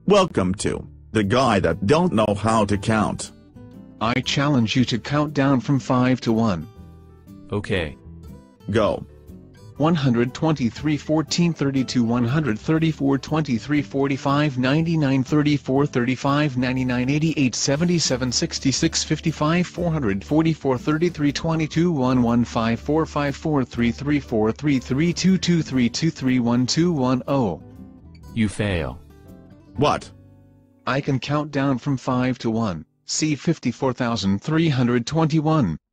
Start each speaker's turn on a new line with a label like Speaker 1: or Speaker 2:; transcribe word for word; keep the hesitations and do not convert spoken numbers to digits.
Speaker 1: Welcome to The Guy That Don't Know How to Count.
Speaker 2: I challenge you to count down from five to one.
Speaker 3: Okay.
Speaker 1: Go.
Speaker 2: one hundred twenty-three, fourteen, thirty-two, one hundred thirty-four, twenty-three, forty-five, ninety-nine, thirty-four, thirty-five, ninety-nine, eighty-eight, seventy-seven, sixty-six, fifty-five, four hundred forty-four, thirty-three, twenty-two, one one five, four five four, three three four, three three two, two three two, three one two one zero.
Speaker 3: You fail.
Speaker 1: What?
Speaker 2: I can count down from five to one. See fifty-four thousand three hundred twenty-one.